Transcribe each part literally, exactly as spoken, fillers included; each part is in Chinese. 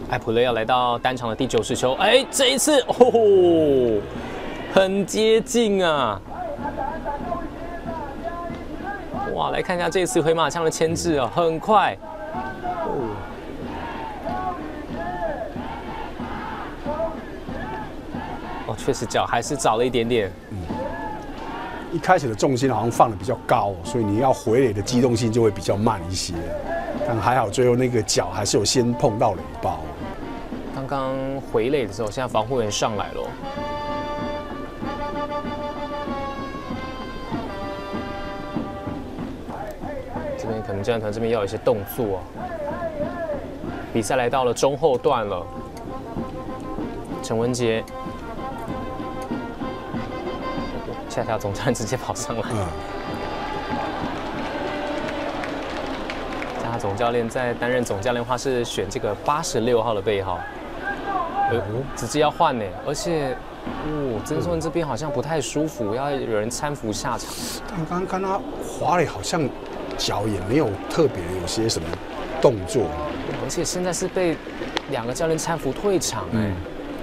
艾普勒要来到单场的第九十球，哎，这一次哦，很接近啊！哇，来看一下这一次回马枪的牵制啊，很快。哦，哦，确实脚还是早了一点点。 嗯，一开始的重心好像放的比较高，所以你要回垒的机动性就会比较慢一些。但还好，最后那个脚还是有先碰到垒包。 刚刚回垒的时候，现在防护员上来了。这边可能教练团这边要有一些动作。比赛来到了中后段了，陈文杰，下条总教练直接跑上来。嗯。加总教练在担任总教练的话是选这个八十六号的背号。呃，直接要换呢，而且，哦，曾颂恩这边好像不太舒服，要有人搀扶下场。 但刚刚看他滑垒好像脚也没有特别有些什么动作， 而且现在是被两个教练搀扶退场哎。嗯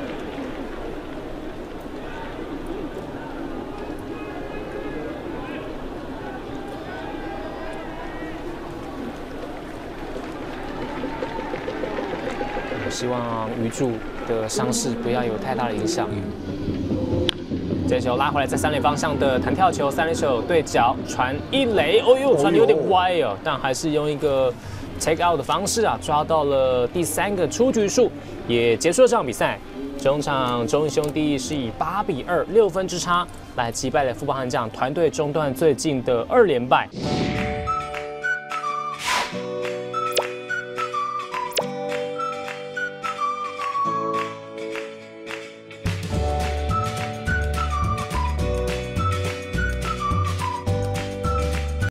希望鱼柱的伤势不要有太大的影响。这球拉回来，在三垒方向的弹跳球，三垒手对角传一垒，哦呦，传的有点歪哦，但还是用一个 take out 的方式啊，抓到了第三个出局数，也结束了这场比赛。中场中英兄弟是以八比二六分之差来击败了富邦悍将，团队中段最近的二连败。